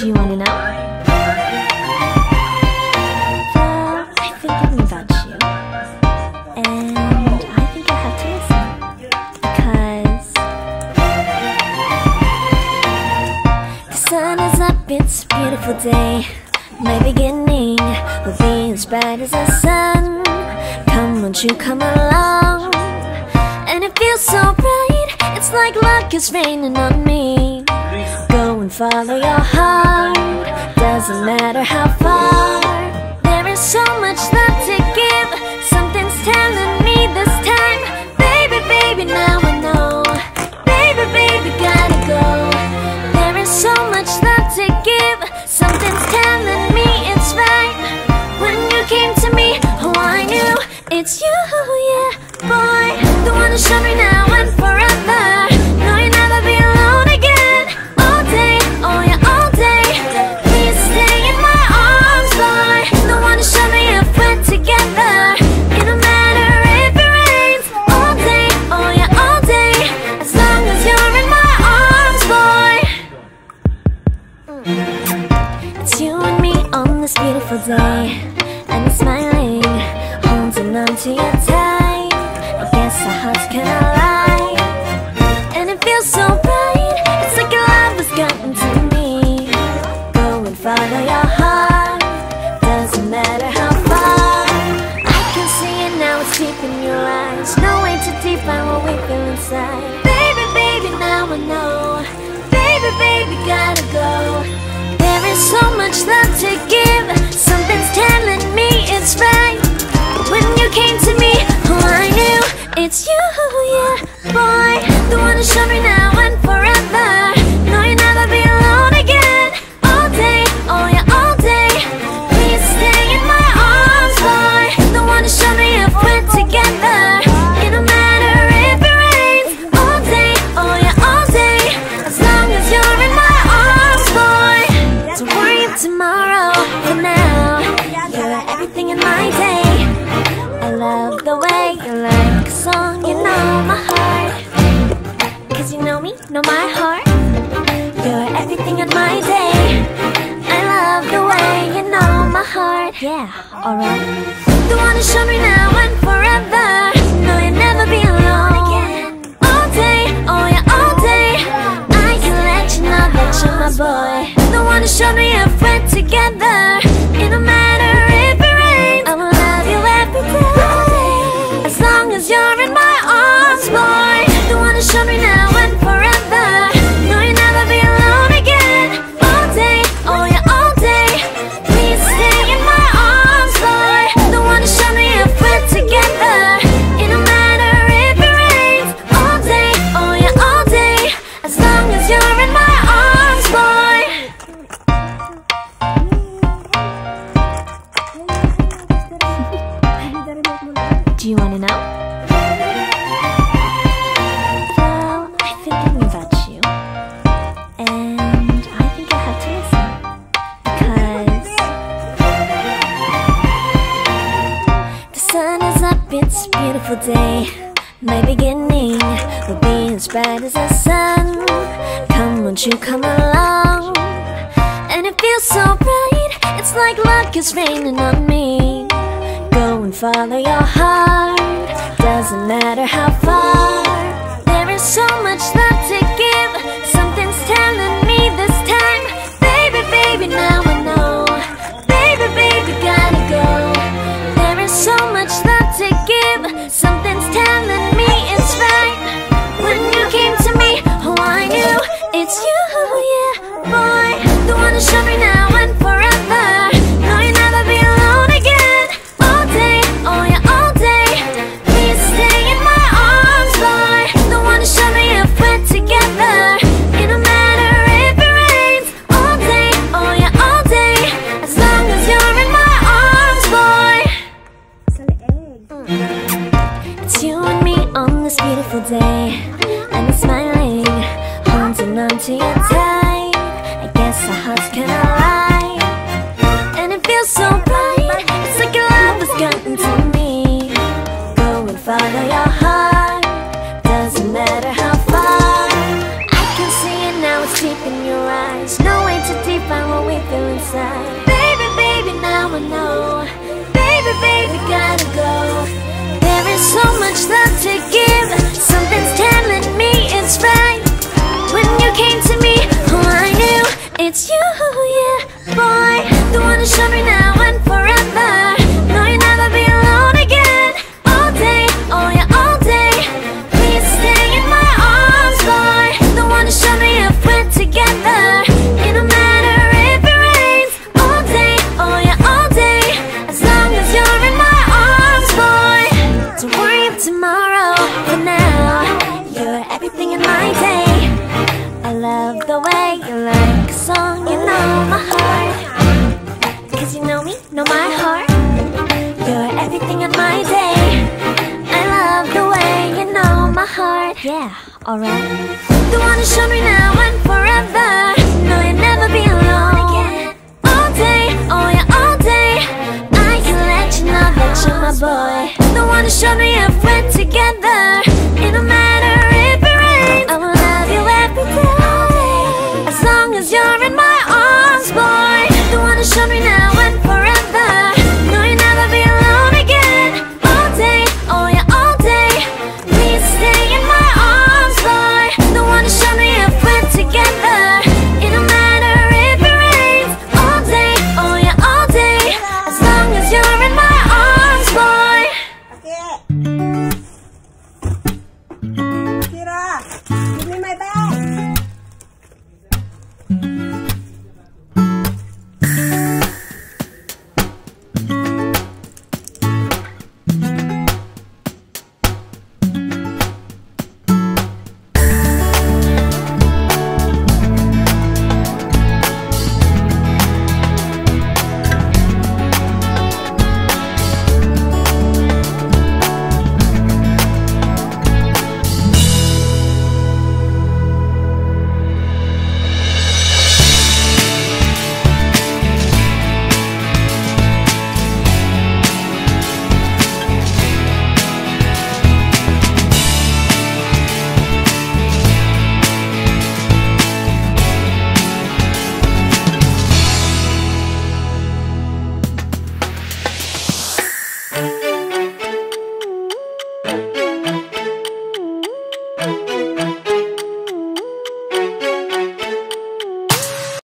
Do you wanna know? Well, I think thinking about you, and I think I have to listen, because the sun is up, it's a beautiful day. My beginning will be as bright as the sun. Come, won't you come along? And it feels so bright, it's like luck is raining on me. Go and follow your heart, doesn't matter how far. There is so much love to give, something's telling me this time. Baby, baby, now I know. Baby, baby, gotta go. There is so much love to give, something's telling me it's right. When you came to me, oh I knew it's you, yeah, boy. The one to show me now and forever. No, you'll never be alone again. All day, oh yeah, all day. Please stay in my arms, boy. The one to show me if we're together. It don't matter if it rains. All day, oh yeah, all day. As long as you're in my arms, boy. It's you and me on this beautiful day, and it's smiling, holding on to you tight. I guess our hearts can align, and it feels so bright. It's like your love has gotten to me. Go and follow your heart, doesn't matter how far. I can see it now, it's deep in your eyes. No way to define what we feel inside. Baby, baby, now I know. Baby, baby, gotta go. There is so much love to give, something's telling me it's right. When you came to me, oh I knew it's you, yeah, boy. The one to show me now and forever. No, you'll never be alone again. All day, oh yeah, all day. Please stay in my arms, boy. The one to show me if we're together. It don't matter if it rains. All day, oh yeah, all day. As long as you're in my arms, boy. Don't worry of tomorrow, for now you're everything in my day. I love the way you like a song, you know my heart. Cause you know me, know my heart. You're everything in my day. I love the way you know my heart. Yeah, alright. The one to show me now and forever. No, you'll never be alone again. All day, oh yeah, all day. I can let you know that you're my boy. The one to show me if we're together. It don't matter if it rains. I will love you every day. As long as you're in my arms, boy. The one to show me now and forever. No, you'll never be alone again. All day, oh yeah, all day. Please stay in my arms, boy. The one to show me if we're together. It don't matter if it rains. All day, oh yeah, all day. As long as you're in my arms, boy. Do you wanna know? Well, I've been thinking about you, and I think I have to listen, because the sun is up, it's a beautiful day. My beginning will be as bright as the sun. Come, won't you come along? And it feels so bright, it's like luck is raining on me. Go and follow your heart, doesn't matter how far. There is so much love to give, something's telling me this time. Baby, baby, now I know. Baby, baby, gotta go. There is so much love to give, something's telling me it's right. When you came to me, oh I knew it's you, yeah, boy. The one to show me now and forever. No, you'll never be alone again. All day, oh yeah, all day. Please stay in my arms, boy. The one to show me if we're together. It don't matter if it rains. All day, oh yeah, all day. As long as you're in my arms, boy. It's you and me on this beautiful day, and it's smiling, holding on to you tight. I guess our hearts can align, and it feels so bright. It's like your love has gotten to me. Go and follow your heart, doesn't matter how far. I can see it now, it's deep in your eyes. No way to define what to give. Something's telling me it's right. When you came to me, oh, I knew it's you, yeah, boy. The one who showed me now and forever. No, you'll never be alone again. All day, oh yeah, all day. Please stay in my arms, boy. The one who showed me if we're together. It don't matter if it rains. All day, oh yeah, all day. As long as you're in my arms, boy. Don't worry of tomorrow. For now, you're everything in my day. I love the way you like a song, you know my heart. Cause you know me, know my heart. You're everything in my day. I love the way you know my heart. Yeah, alright. The one who showed me now and forever. No, you'll never be alone again. All day, oh yeah, all day. I can let you know that you're my boy. The one who showed me if we're together.